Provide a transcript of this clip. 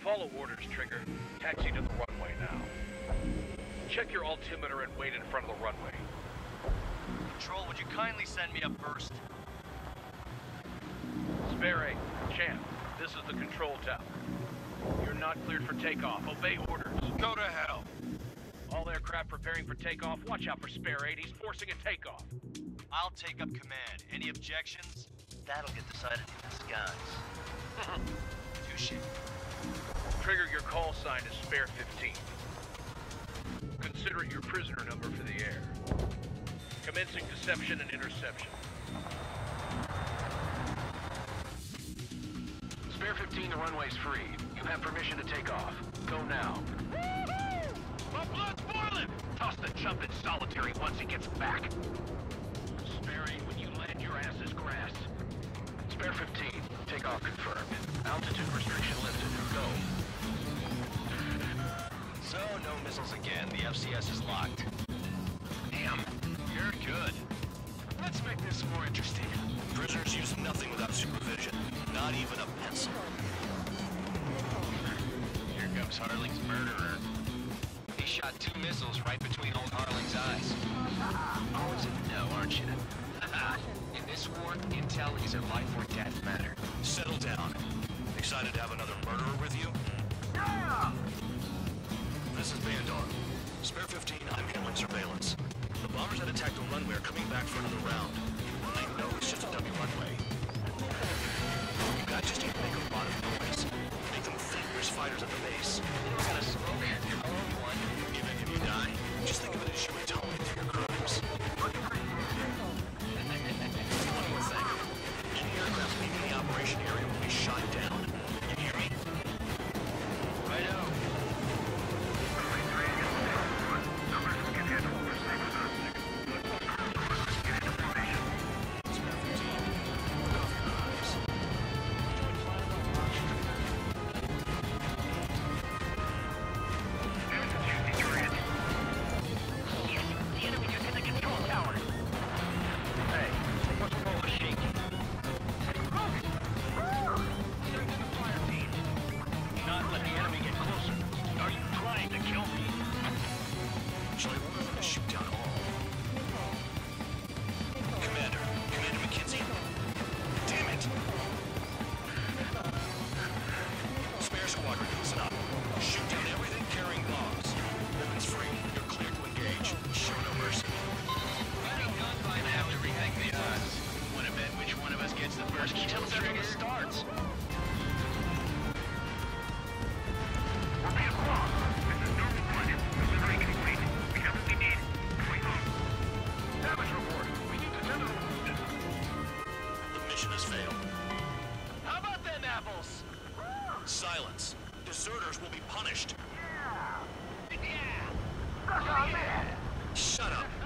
Follow orders, Trigger. Taxi to the runway now. Check your altimeter and wait in front of the runway. Control, would you kindly send me up first? Spare 8, Champ, this is the control tower. You're not cleared for takeoff. Obey orders. Go to hell. All aircraft preparing for takeoff. Watch out for Spare 8. He's forcing a takeoff. I'll take up command. Any objections? That'll get decided in the skies. Touche. Trigger, your call sign is Spare 15. Consider it your prisoner number for the air. Commencing deception and interception. Spare 15, the runway's free. You have permission to take off. Go now. My blood's boiling! Toss the chump in solitary once he gets back. Spare 8, when you land, your ass is grass. Spare 15, takeoff confirmed. Altitude restriction lifted. Go. So, no missiles again. The FCS is locked. Damn, you're good. Let's make this more interesting. Prisoners use nothing without supervision. Not even a pencil. Here comes Harling's murderer. He shot 2 missiles right between old Harling's eyes. Always in the know, aren't you? In this war, intel is a life or death matter. Settle down. Excited to have another murderer with you? Yeah! This is Bandar. Spare 15, I'm handling surveillance. The bombers that attacked the runway are coming back for another round. I know it's just a dummy runway. You guys just need to make a lot of noise. Make them think there's fighters at the base. We're gonna smoke. I'll own one. Even if you die, just think of it as you atone for your crimes. One more thing. Any aircraft leaving the operation area will be shot down. You hear me? Righto. Silence. Deserters will be punished. Yeah! Yeah! Shut up.